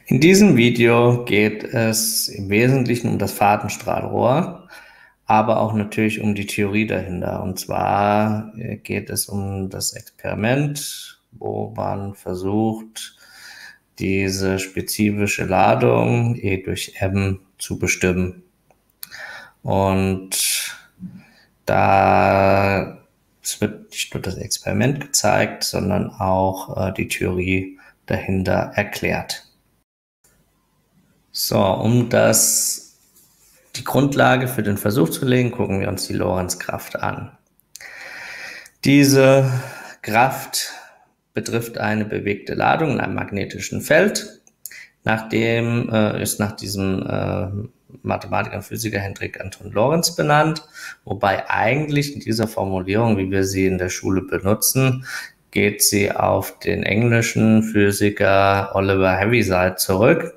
In diesem Video geht es im Wesentlichen um das Fadenstrahlrohr, aber auch natürlich um die Theorie dahinter. Und zwar geht es um das Experiment, wo man versucht, diese spezifische Ladung E durch M zu bestimmen. Und es wird nicht nur das Experiment gezeigt, sondern auch die Theorie dahinter erklärt. So, um die Grundlage für den Versuch zu legen, gucken wir uns die Lorentzkraft an. Diese Kraft betrifft eine bewegte Ladung in einem magnetischen Feld. Nachdem ist nach diesem Mathematiker und Physiker Hendrik Anton Lorentz benannt, wobei eigentlich in dieser Formulierung, wie wir sie in der Schule benutzen, geht sie auf den englischen Physiker Oliver Heaviside zurück.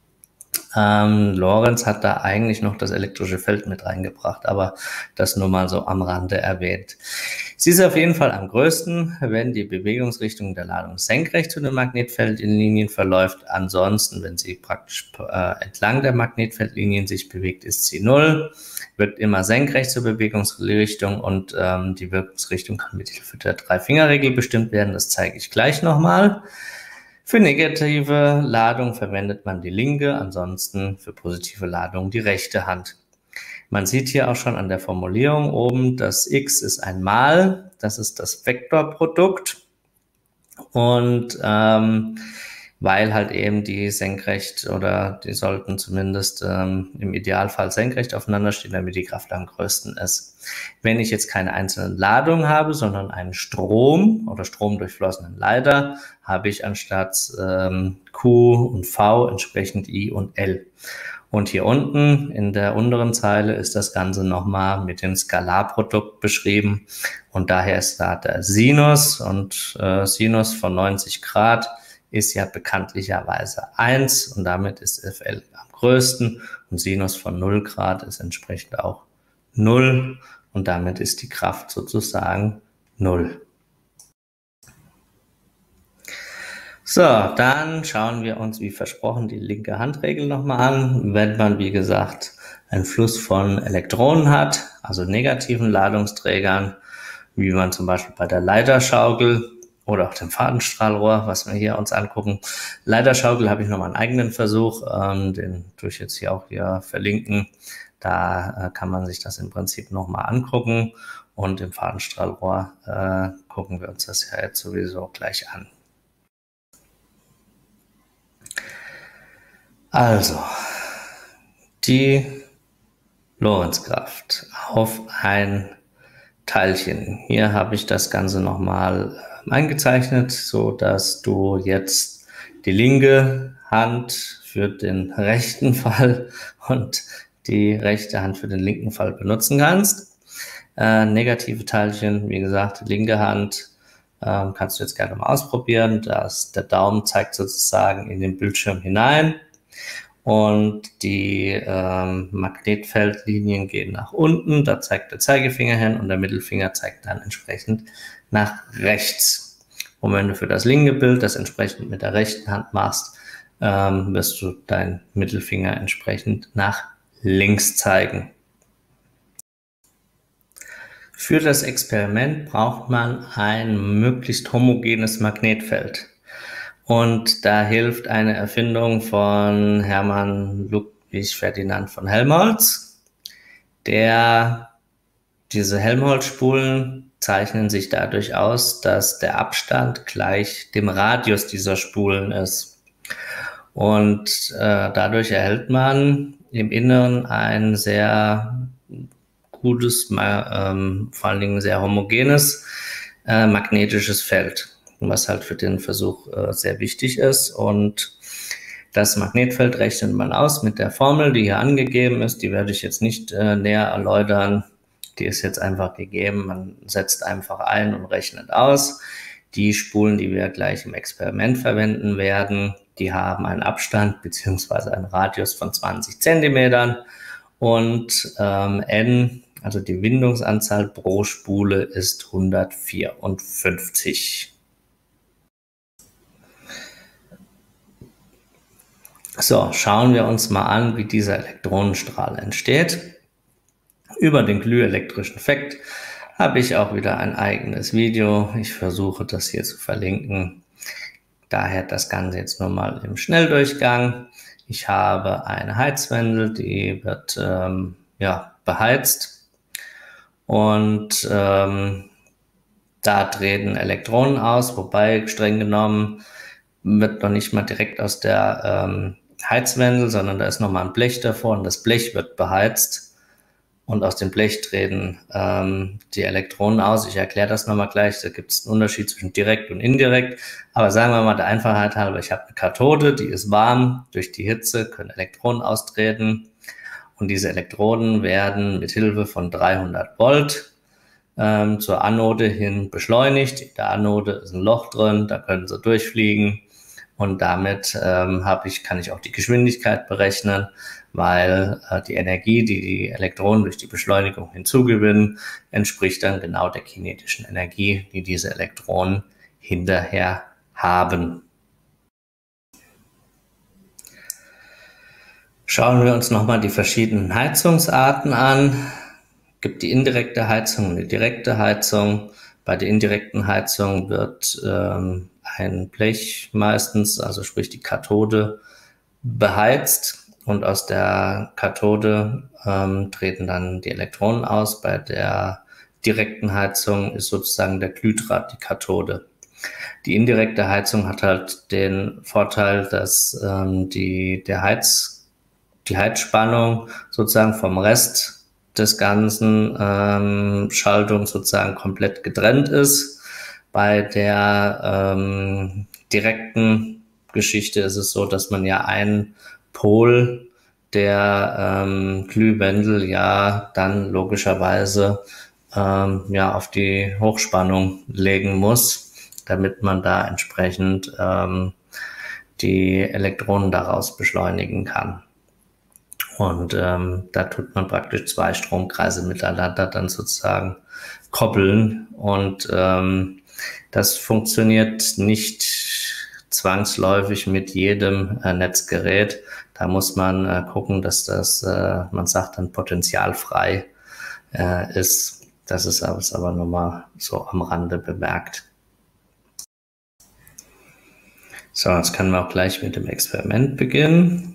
Lorentz hat da eigentlich noch das elektrische Feld mit reingebracht, aber das nur mal so am Rande erwähnt. Sie ist auf jeden Fall am größten, wenn die Bewegungsrichtung der Ladung senkrecht zu den Magnetfeldlinien verläuft. Ansonsten, wenn sie praktisch entlang der Magnetfeldlinien sich bewegt, ist sie 0, wird immer senkrecht zur Bewegungsrichtung und die Wirkungsrichtung kann mit Hilfe der Drei-Finger-Regel bestimmt werden. Das zeige ich gleich nochmal. Für negative Ladung verwendet man die linke, ansonsten für positive Ladung die rechte Hand. Man sieht hier auch schon an der Formulierung oben, das x ist ein Mal, das ist das Vektorprodukt. Und weil halt eben die senkrecht oder die sollten zumindest im Idealfall senkrecht aufeinander stehen, damit die Kraft am größten ist. Wenn ich jetzt keine einzelnen Ladungen habe, sondern einen Strom oder stromdurchflossenen Leiter, habe ich anstatt Q und V entsprechend I und L. Und hier unten in der unteren Zeile ist das Ganze nochmal mit dem Skalarprodukt beschrieben. Und daher ist da der Sinus und Sinus von 90 Grad ist ja bekanntlicherweise 1 und damit ist Fl am größten und Sinus von 0 Grad ist entsprechend auch 0 und damit ist die Kraft sozusagen 0. So, dann schauen wir uns wie versprochen die linke Handregel nochmal an. Wenn man, wie gesagt, einen Fluss von Elektronen hat, also negativen Ladungsträgern, wie man zum Beispiel bei der Leiterschaukel oder auch dem Fadenstrahlrohr, was wir hier uns angucken. Leiterschaukel habe ich nochmal einen eigenen Versuch, den tue ich jetzt hier auch verlinken. Da kann man sich das im Prinzip nochmal angucken und im Fadenstrahlrohr gucken wir uns das ja jetzt sowieso gleich an. Also, die Lorentzkraft auf ein Teilchen. Hier habe ich das Ganze nochmal eingezeichnet, so dass du jetzt die linke Hand für den rechten Fall und die rechte Hand für den linken Fall benutzen kannst. Negative Teilchen, wie gesagt, linke Hand kannst du jetzt gerne mal ausprobieren. Der Daumen zeigt sozusagen in den Bildschirm hinein. Und die Magnetfeldlinien gehen nach unten, da zeigt der Zeigefinger hin und der Mittelfinger zeigt dann entsprechend nach rechts. Und wenn du für das linke Bild das entsprechend mit der rechten Hand machst, wirst du deinen Mittelfinger entsprechend nach links zeigen. Für das Experiment braucht man ein möglichst homogenes Magnetfeld. Und da hilft eine Erfindung von Hermann Ludwig Ferdinand von Helmholtz. Diese Helmholtz-Spulen zeichnen sich dadurch aus, dass der Abstand gleich dem Radius dieser Spulen ist. Und dadurch erhält man im Inneren ein sehr gutes, vor allen Dingen sehr homogenes magnetisches Feld, was halt für den Versuch sehr wichtig ist. Und das Magnetfeld rechnet man aus mit der Formel, die hier angegeben ist. Die werde ich jetzt nicht näher erläutern. Die ist jetzt einfach gegeben. Man setzt einfach ein und rechnet aus. Die Spulen, die wir gleich im Experiment verwenden werden, die haben einen Abstand bzw. einen Radius von 20 Zentimetern und N, also die Windungsanzahl pro Spule, ist 154. So, schauen wir uns mal an, wie dieser Elektronenstrahl entsteht. Über den glühelektrischen Effekt habe ich auch wieder ein eigenes Video. Ich versuche das hier zu verlinken. Daher das Ganze jetzt nur mal im Schnelldurchgang. Ich habe eine Heizwendel, die wird beheizt und da treten Elektronen aus, wobei streng genommen wird noch nicht mal direkt aus der Heizwendel, sondern da ist nochmal ein Blech davor und das Blech wird beheizt und aus dem Blech treten die Elektronen aus. Ich erkläre das nochmal gleich, da gibt es einen Unterschied zwischen direkt und indirekt, aber sagen wir mal der Einfachheit halber, ich habe eine Kathode, die ist warm, durch die Hitze können Elektronen austreten und diese Elektronen werden mit Hilfe von 300 Volt zur Anode hin beschleunigt. In der Anode ist ein Loch drin, da können sie durchfliegen und damit kann ich auch die Geschwindigkeit berechnen, weil die Energie, die die Elektronen durch die Beschleunigung hinzugewinnen, entspricht dann genau der kinetischen Energie, die diese Elektronen hinterher haben. Schauen wir uns nochmal die verschiedenen Heizungsarten an. Es gibt die indirekte Heizung und die direkte Heizung. Bei der indirekten Heizung wird ein Blech meistens, also sprich die Kathode, beheizt und aus der Kathode treten dann die Elektronen aus. Bei der direkten Heizung ist sozusagen der Glühdraht die Kathode. Die indirekte Heizung hat halt den Vorteil, dass die Heizspannung sozusagen vom Rest des ganzen Schaltung sozusagen komplett getrennt ist. Bei der direkten Geschichte ist es so, dass man ja einen Pol der Glühwendel ja dann logischerweise auf die Hochspannung legen muss, damit man da entsprechend die Elektronen daraus beschleunigen kann. Und da tut man praktisch zwei Stromkreise miteinander dann sozusagen koppeln. Und das funktioniert nicht zwangsläufig mit jedem Netzgerät. Da muss man gucken, dass das, man sagt dann potentialfrei ist. Das ist aber nur mal so am Rande bemerkt. So, jetzt können wir auch gleich mit dem Experiment beginnen.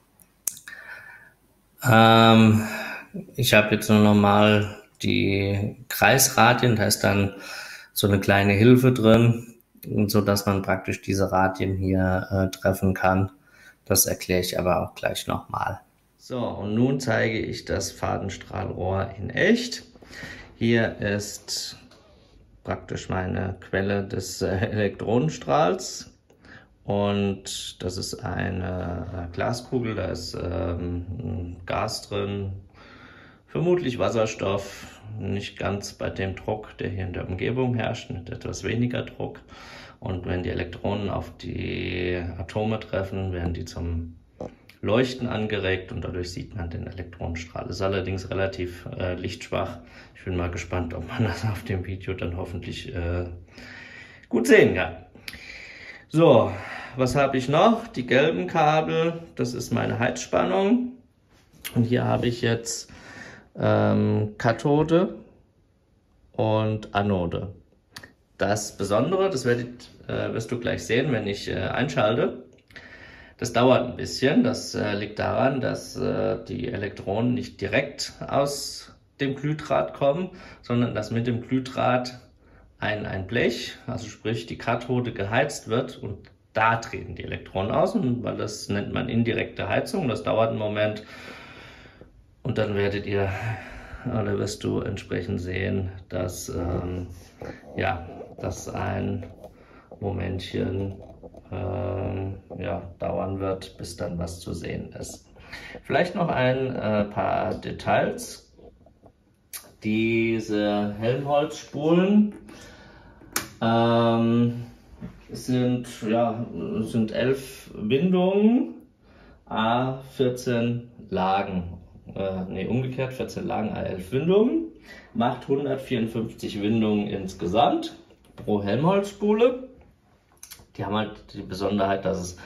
Ich habe jetzt nur nochmal die Kreisradien, da ist dann so eine kleine Hilfe drin, so dass man praktisch diese Radien hier treffen kann. Das erkläre ich aber auch gleich nochmal. So, und nun zeige ich das Fadenstrahlrohr in echt. Hier ist praktisch meine Quelle des Elektronenstrahls. Und das ist eine Glaskugel, da ist Gas drin, vermutlich Wasserstoff, nicht ganz bei dem Druck, der hier in der Umgebung herrscht, mit etwas weniger Druck. Und wenn die Elektronen auf die Atome treffen, werden die zum Leuchten angeregt und dadurch sieht man den Elektronenstrahl. Ist allerdings relativ lichtschwach. Ich bin mal gespannt, ob man das auf dem Video dann hoffentlich gut sehen kann. So, was habe ich noch? Die gelben Kabel, das ist meine Heizspannung. Und hier habe ich jetzt Kathode und Anode. Das Besondere, das wirst du gleich sehen, wenn ich einschalte. Das dauert ein bisschen. Das liegt daran, dass die Elektronen nicht direkt aus dem Glühdraht kommen, sondern dass mit dem Glühdraht ein Blech, also sprich die Kathode, geheizt wird und da treten die Elektronen aus, und weil das nennt man indirekte Heizung, das dauert einen Moment und dann wirst du entsprechend sehen, dass das ein Momentchen dauern wird, bis dann was zu sehen ist. Vielleicht noch ein paar Details. Diese Helmholtz-Spulen sind 11 Windungen, 14 Lagen. Umgekehrt, 14 Lagen, 11 Windungen. Macht 154 Windungen insgesamt pro Helmholtz-Spule. Die haben halt die Besonderheit, dass es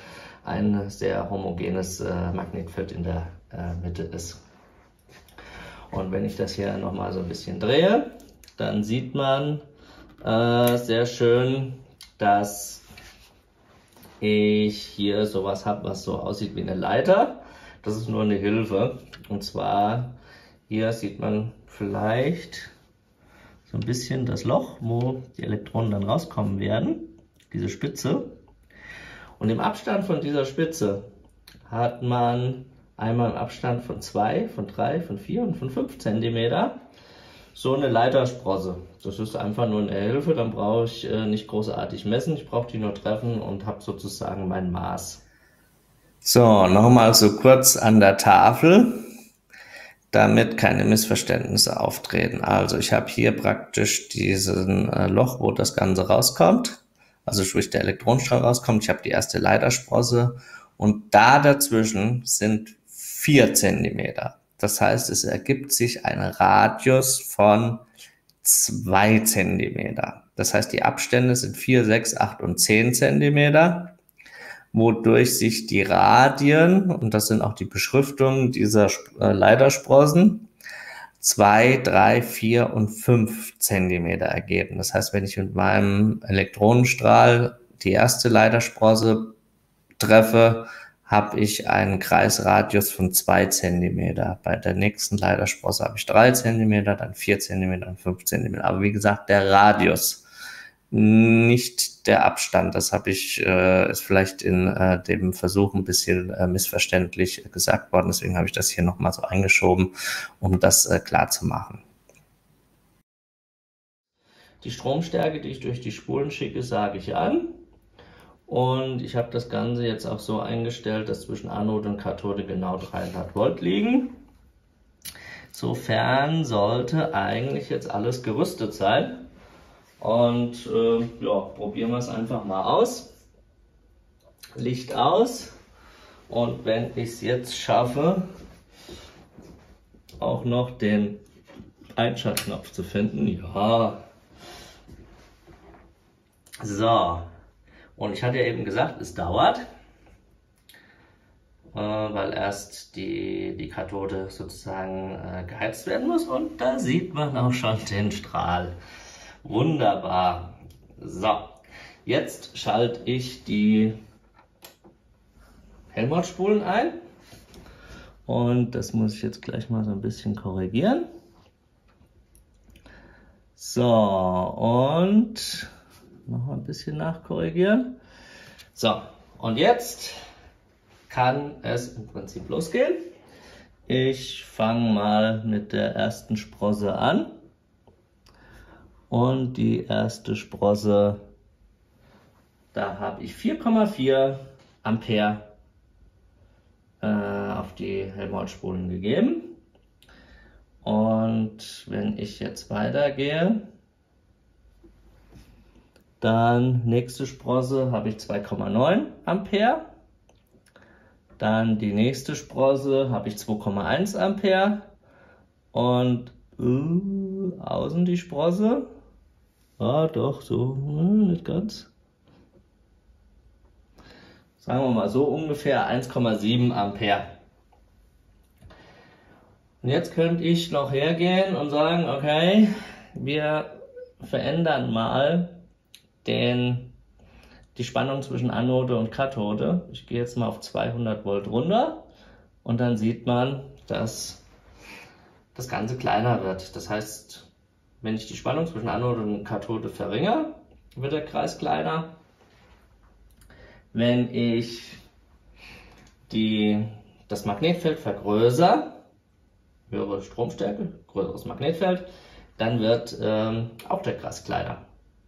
ein sehr homogenes Magnetfeld in der Mitte ist. Und wenn ich das hier nochmal so ein bisschen drehe, dann sieht man sehr schön, dass ich hier sowas habe, was so aussieht wie eine Leiter. Das ist nur eine Hilfe. Und zwar hier sieht man vielleicht so ein bisschen das Loch, wo die Elektronen dann rauskommen werden, diese Spitze. Und im Abstand von dieser Spitze hat man einmal im Abstand von 2, von 3, von 4 und von 5 cm so eine Leitersprosse. Das ist einfach nur eine Hilfe, dann brauche ich nicht großartig messen, ich brauche die nur treffen und habe sozusagen mein Maß. So, nochmal so kurz an der Tafel, damit keine Missverständnisse auftreten. Also ich habe hier praktisch diesen Loch, wo das Ganze rauskommt, also sprich der Elektronenstrahl rauskommt. Ich habe die erste Leitersprosse und da dazwischen sind 4 cm. Das heißt, es ergibt sich ein Radius von 2 cm. Das heißt, die Abstände sind 4, 6, 8 und 10 cm, wodurch sich die Radien, und das sind auch die Beschriftungen dieser Leitersprossen, 2, 3, 4 und 5 cm ergeben. Das heißt, wenn ich mit meinem Elektronenstrahl die erste Leitersprosse treffe, habe ich einen Kreisradius von 2 cm. Bei der nächsten Leitersprosse habe ich 3 cm, dann 4 cm und 5 cm. Aber wie gesagt, der Radius, nicht der Abstand. Das habe ich, ist vielleicht in dem Versuch ein bisschen missverständlich gesagt worden. Deswegen habe ich das hier nochmal so eingeschoben, um das klar zu machen. Die Stromstärke, die ich durch die Spulen schicke, sage ich an. Und ich habe das Ganze jetzt auch so eingestellt, dass zwischen Anode und Kathode genau 300 Volt liegen. Sofern sollte eigentlich jetzt alles gerüstet sein. Und ja, probieren wir es einfach mal aus. Licht aus. Und wenn ich es jetzt schaffe, auch noch den Einschaltknopf zu finden. Ja. So. Und ich hatte ja eben gesagt, es dauert, weil erst die Kathode sozusagen geheizt werden muss. Und da sieht man auch schon den Strahl. Wunderbar. So, jetzt schalte ich die Helmholtz-Spulen ein. Und das muss ich jetzt gleich mal so ein bisschen korrigieren. So, und noch mal ein bisschen nachkorrigieren. So, und jetzt kann es im Prinzip losgehen. Ich fange mal mit der ersten Sprosse an. Und die erste Sprosse, da habe ich 4,4 Ampere auf die Helmholtz-Spulen gegeben. Und wenn ich jetzt weitergehe, dann nächste Sprosse habe ich 2,9 Ampere. Dann die nächste Sprosse habe ich 2,1 Ampere. Und außen die Sprosse. Ah, doch, so, nicht ganz. Sagen wir mal so ungefähr 1,7 Ampere. Und jetzt könnte ich noch hergehen und sagen, okay, wir verändern mal die Spannung zwischen Anode und Kathode. Ich gehe jetzt mal auf 200 Volt runter und dann sieht man, dass das Ganze kleiner wird. Das heißt, wenn ich die Spannung zwischen Anode und Kathode verringere, wird der Kreis kleiner. Wenn ich das Magnetfeld vergrößere, höhere Stromstärke, größeres Magnetfeld, dann wird auch der Kreis kleiner.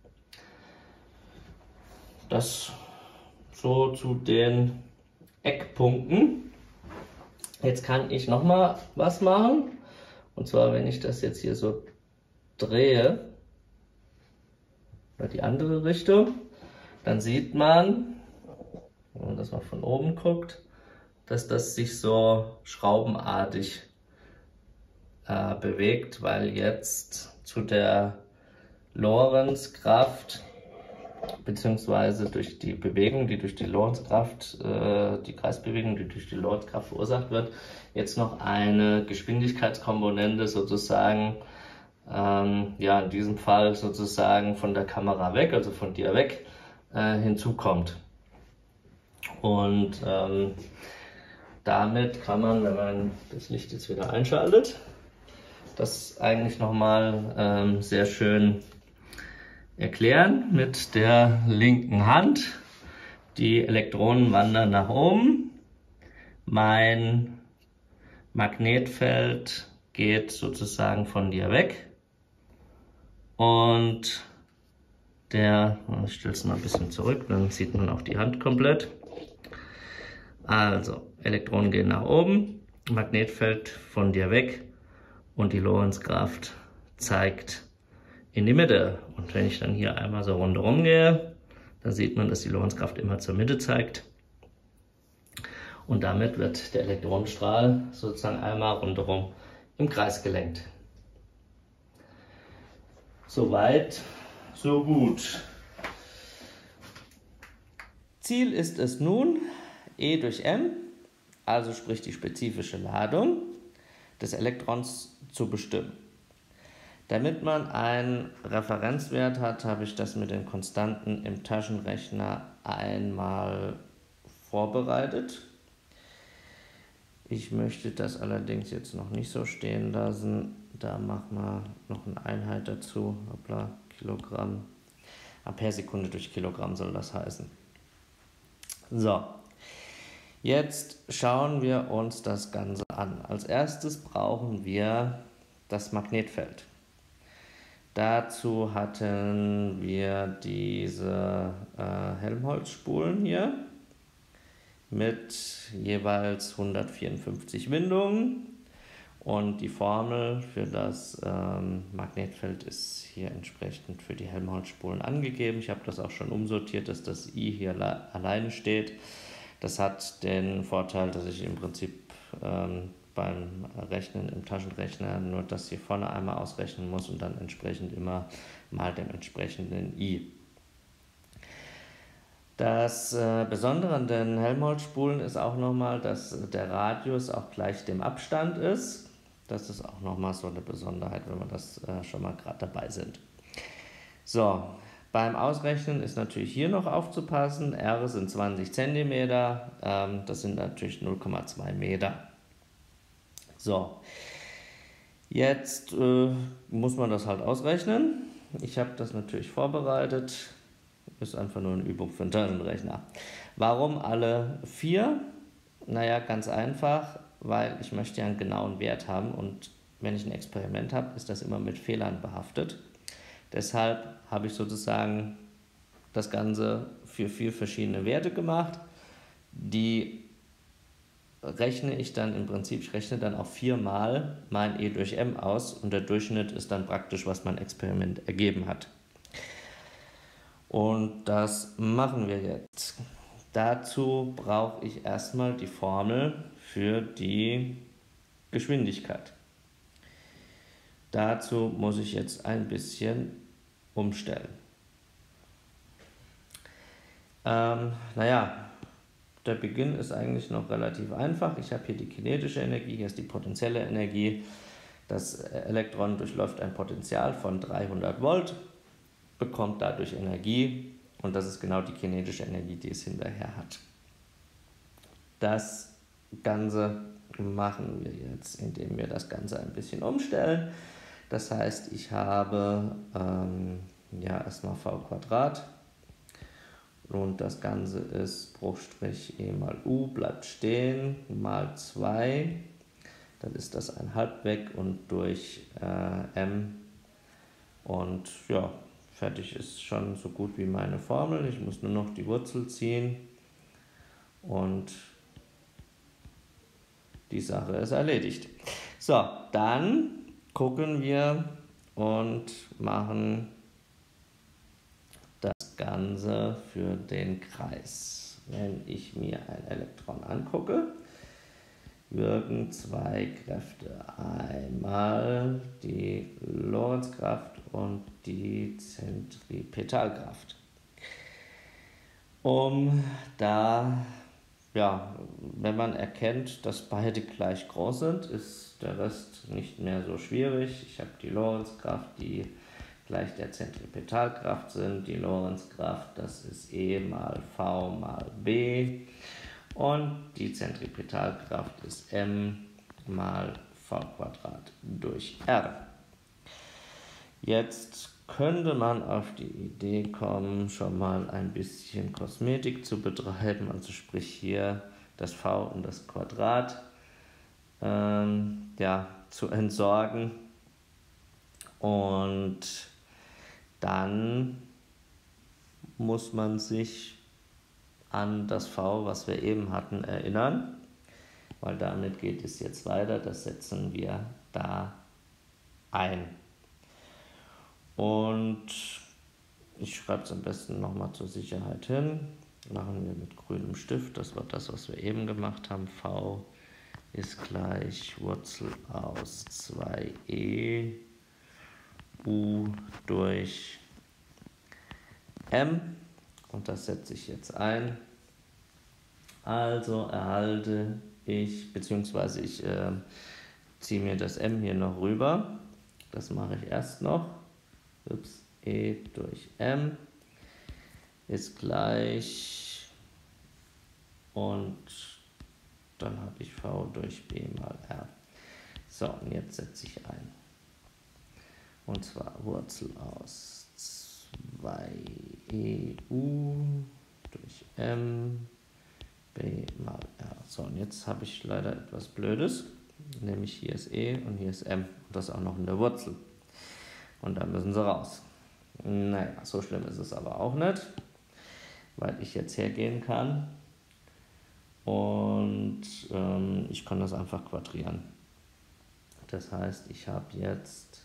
Das so zu den Eckpunkten. Jetzt kann ich noch mal was machen. Und zwar, wenn ich das jetzt hier so drehe, oder die andere Richtung, dann sieht man, wenn man das mal von oben guckt, dass das sich so schraubenartig bewegt, weil jetzt zu der Lorentzkraft beziehungsweise durch die Bewegung, die durch die Lorentzkraft, die Kreisbewegung, die durch die Lorentzkraft verursacht wird, jetzt noch eine Geschwindigkeitskomponente sozusagen, ja, in diesem Fall sozusagen von der Kamera weg, also von dir weg, hinzukommt. Und damit kann man, wenn man das Licht jetzt wieder einschaltet, das eigentlich nochmal sehr schön erklären mit der linken Hand. Die Elektronen wandern nach oben. Mein Magnetfeld geht sozusagen von dir weg. Und ich stelle es mal ein bisschen zurück, dann sieht man auch die Hand komplett. Also, Elektronen gehen nach oben, Magnetfeld von dir weg und die Lorentzkraft zeigt in die Mitte. Und wenn ich dann hier einmal so rundherum gehe, dann sieht man, dass die Lorentzkraft immer zur Mitte zeigt. Und damit wird der Elektronenstrahl sozusagen einmal rundherum im Kreis gelenkt. Soweit, so gut. Ziel ist es nun, E durch M, also sprich die spezifische Ladung des Elektrons zu bestimmen. Damit man einen Referenzwert hat, habe ich das mit den Konstanten im Taschenrechner einmal vorbereitet. Ich möchte das allerdings jetzt noch nicht so stehen lassen. Da machen wir noch eine Einheit dazu. Hoppla, Kilogramm. Ampere Sekunde durch Kilogramm soll das heißen. So, jetzt schauen wir uns das Ganze an. Als erstes brauchen wir das Magnetfeld. Dazu hatten wir diese Helmholtz-Spulen hier mit jeweils 154 Windungen und die Formel für das Magnetfeld ist hier entsprechend für die Helmholtz-Spulen angegeben. Ich habe das auch schon umsortiert, dass das I hier alleine steht. Das hat den Vorteil, dass ich im Prinzip beim Rechnen im Taschenrechner nur das hier vorne einmal ausrechnen muss und dann entsprechend immer mal dem entsprechenden I. Das Besondere an den Helmholtz-Spulen ist auch nochmal, dass der Radius auch gleich dem Abstand ist. Das ist auch nochmal so eine Besonderheit, wenn wir das schon mal gerade dabei sind. So, beim Ausrechnen ist natürlich hier noch aufzupassen. R sind 20 cm, das sind natürlich 0,2 Meter. So, jetzt muss man das halt ausrechnen. Ich habe das natürlich vorbereitet. Ist einfach nur eine Übung für den Taschenrechner. Warum alle 4? Naja, ganz einfach, weil ich möchte ja einen genauen Wert haben und wenn ich ein Experiment habe, ist das immer mit Fehlern behaftet. Deshalb habe ich sozusagen das Ganze für 4 verschiedene Werte gemacht. Die rechne ich dann im Prinzip, ich rechne dann auch 4-mal mein E durch M aus und der Durchschnitt ist dann praktisch, was mein Experiment ergeben hat. Und das machen wir jetzt. Dazu brauche ich erstmal die Formel für die Geschwindigkeit. Dazu muss ich jetzt ein bisschen umstellen. Naja, der Beginn ist eigentlich noch relativ einfach. Ich habe hier die kinetische Energie, hier ist die potentielle Energie. Das Elektron durchläuft ein Potential von 300 Volt, bekommt dadurch Energie und das ist genau die kinetische Energie, die es hinterher hat. Das Ganze machen wir jetzt, indem wir das Ganze ein bisschen umstellen. Das heißt, ich habe erstmal v² und das Ganze ist Bruchstrich E mal U, bleibt stehen, mal 2, dann ist das ein halb weg und durch M und ja, fertig ist schon so gut wie meine Formel. Ich muss nur noch die Wurzel ziehen und die Sache ist erledigt. So, dann gucken wir und machen das Ganze für den Kreis. Wenn ich mir ein Elektron angucke, wirken 2 Kräfte. Einmal die Lorentzkraft und die Zentripetalkraft. Da, ja, wenn man erkennt, dass beide gleich groß sind, ist der Rest nicht mehr so schwierig. Ich habe die Lorentzkraft, die gleich der Zentripetalkraft sind. Die Lorentzkraft, das ist E mal V mal B. Und die Zentripetalkraft ist M mal V Quadrat durch R. Jetzt könnte man auf die Idee kommen, schon mal ein bisschen Kosmetik zu betreiben, also sprich hier das V und das Quadrat zu entsorgen. Und dann muss man sich an das V, was wir eben hatten, erinnern, weil damit geht es jetzt weiter. Das setzen wir da ein. Und ich schreibe es am besten nochmal zur Sicherheit hin. Machen wir mit grünem Stift. Das war das, was wir eben gemacht haben. V ist gleich Wurzel aus 2e u durch m. Und das setze ich jetzt ein. Also erhalte ich, beziehungsweise ich ziehe mir das m hier noch rüber. Das mache ich erst noch. E durch m ist gleich, und dann habe ich v durch b mal r. So, und jetzt setze ich ein. Und zwar Wurzel aus 2e u durch m b mal r. So, und jetzt habe ich leider etwas Blödes, nämlich hier ist e und hier ist m. Und das auch noch in der Wurzel. Und da müssen sie raus. Naja, so schlimm ist es aber auch nicht, weil ich jetzt hergehen kann und ich kann das einfach quadrieren. Das heißt, ich habe jetzt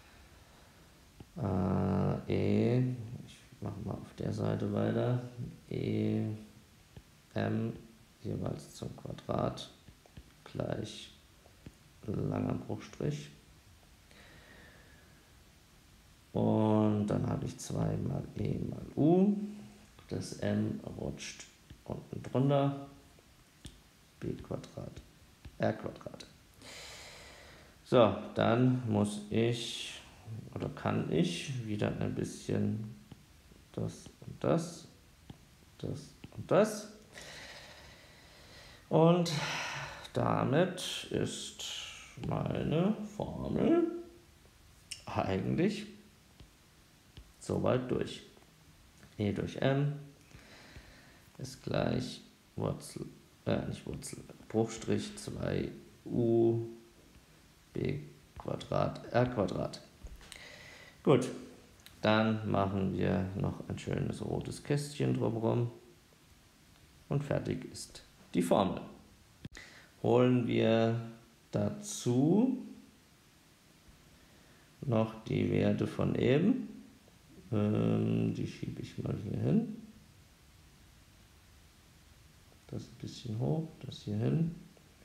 e, ich mache mal auf der Seite weiter, e m jeweils zum Quadrat gleich langer Bruchstrich. Und dann habe ich 2 mal e mal u. Das m rutscht unten drunter. B Quadrat, r Quadrat. So, dann muss ich, oder kann ich, wieder ein bisschen das und das, das und das. Und damit ist meine Formel eigentlich soweit durch. E durch m ist gleich Wurzel, nicht Wurzel, Bruchstrich 2u b Quadrat r Quadrat. Gut, dann machen wir noch ein schönes rotes Kästchen drumherum und fertig ist die Formel. Holen wir dazu noch die Werte von eben. Die schiebe ich mal hier hin. Das ein bisschen hoch, das hier hin.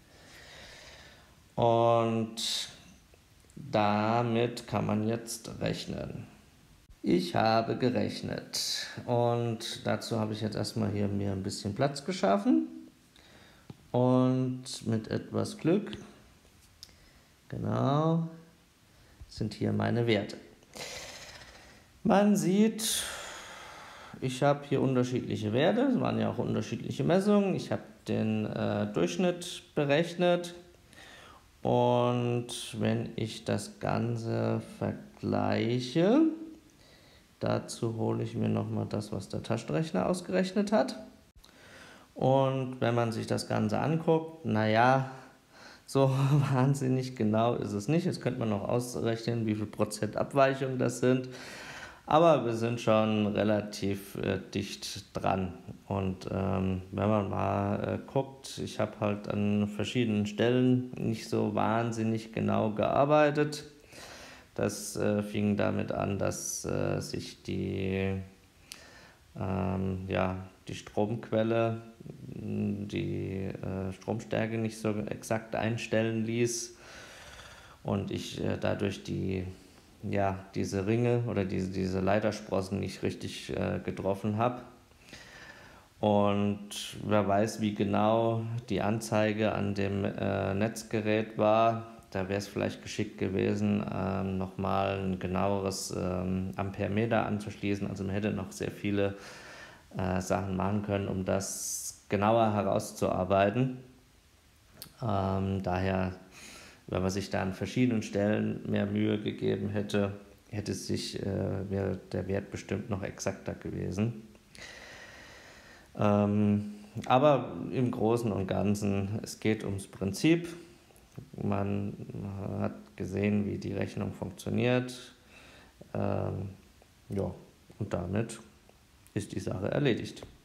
Und damit kann man jetzt rechnen. Ich habe gerechnet und dazu habe ich jetzt erstmal hier mir ein bisschen Platz geschaffen und mit etwas Glück, genau, sind hier meine Werte. Man sieht, ich habe hier unterschiedliche Werte, es waren ja auch unterschiedliche Messungen. Ich habe den Durchschnitt berechnet und wenn ich das Ganze vergleiche, dazu hole ich mir nochmal das, was der Taschenrechner ausgerechnet hat. Und wenn man sich das Ganze anguckt, naja, so wahnsinnig genau ist es nicht. Jetzt könnte man noch ausrechnen, wie viel Prozent Abweichung das sind. Aber wir sind schon relativ dicht dran. Und wenn man mal guckt, ich habe halt an verschiedenen Stellen nicht so wahnsinnig genau gearbeitet. Das fing damit an, dass sich die Stromquelle, die Stromstärke nicht so exakt einstellen ließ und ich dadurch diese Ringe oder diese Leitersprossen nicht richtig getroffen habe. Und wer weiß, wie genau die Anzeige an dem Netzgerät war, da wäre es vielleicht geschickt gewesen, nochmal ein genaueres Amperemeter anzuschließen. Also man hätte noch sehr viele Sachen machen können, um das genauer herauszuarbeiten. Daher, wenn man sich da an verschiedenen Stellen mehr Mühe gegeben hätte, wäre der Wert bestimmt noch exakter gewesen. Aber im Großen und Ganzen, es geht ums Prinzip. Man hat gesehen, wie die Rechnung funktioniert. Ja, und damit ist die Sache erledigt.